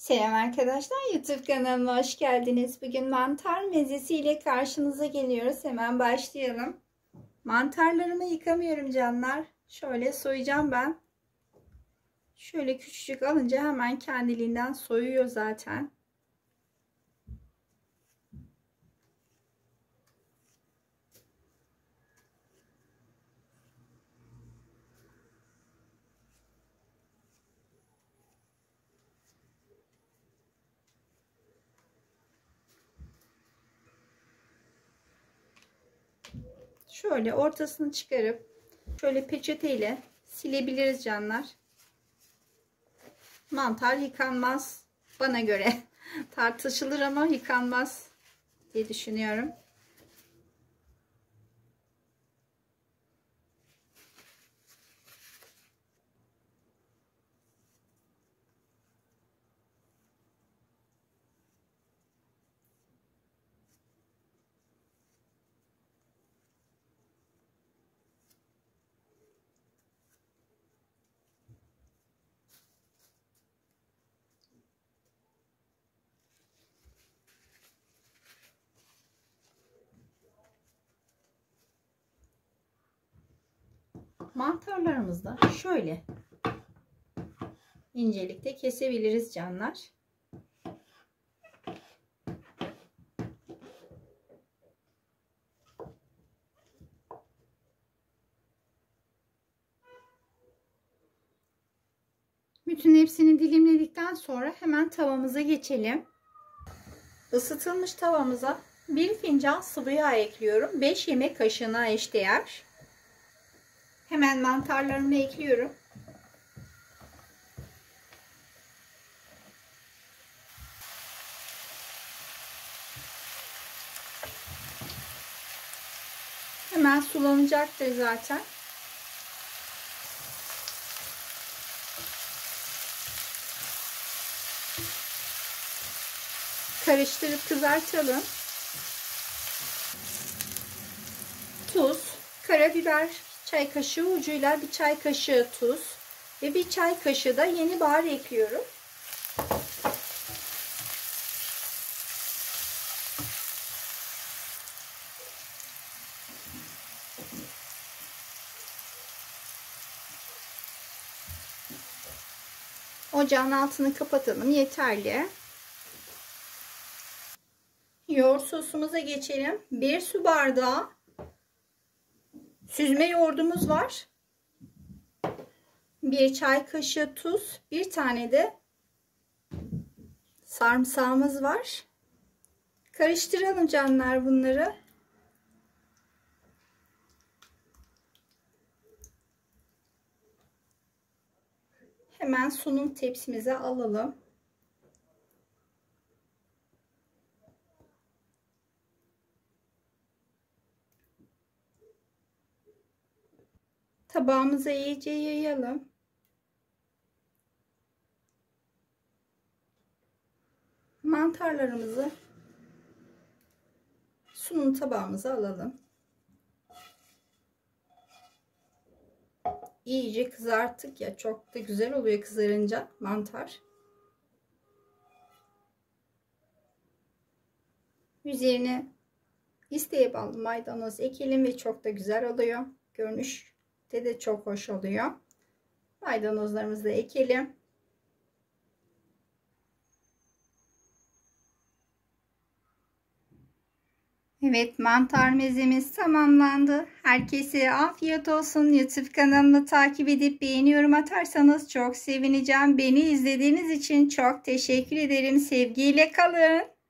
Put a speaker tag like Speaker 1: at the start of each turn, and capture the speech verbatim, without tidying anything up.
Speaker 1: Selam arkadaşlar, YouTube kanalıma hoş geldiniz. Bugün mantar mezesi ile karşınıza geliyoruz. Hemen başlayalım. Mantarlarımı yıkamıyorum canlar. Şöyle soyacağım ben. Şöyle küçücük alınca hemen kendiliğinden soyuyor zaten. Şöyle ortasını çıkarıp şöyle peçeteyle silebiliriz canlar. Mantar yıkanmaz bana göre. Tartışılır ama yıkanmaz diye düşünüyorum. Mantarlarımızı da şöyle incelikte kesebiliriz canlar. Bütün hepsini dilimledikten sonra hemen tavamıza geçelim. Isıtılmış tavamıza bir fincan sıvı yağ ekliyorum. beş yemek kaşığına eşdeğer. Hemen mantarlarımı ekliyorum. Hemen sulanacaktır zaten. Karıştırıp kızartalım. Tuz, karabiber çay kaşığı ucuyla bir çay kaşığı tuz ve bir çay kaşığı da yeni bahar ekliyorum. Ocağın altını kapatalım, yeterli. Yoğurt sosumuza geçelim. bir su bardağı süzme yoğurdumuz var. bir çay kaşığı tuz, bir tane de sarımsağımız var. Karıştıralım canlar bunları. Hemen sunum tepsimize alalım. Tabağımıza iyice yayalım. Mantarlarımızı sunum tabağımıza alalım. İyice kızarttık ya, çok da güzel oluyor kızarınca mantar. Üzerine isteğe bağlı maydanoz ekelim ve çok da güzel oluyor. Görünüşte de çok hoş oluyor. Maydanozlarımızı da ekelim. Evet, mantar mezemiz tamamlandı. Herkese afiyet olsun. YouTube kanalımı takip edip beğeni yorum atarsanız çok sevineceğim. Beni izlediğiniz için çok teşekkür ederim. Sevgiyle kalın.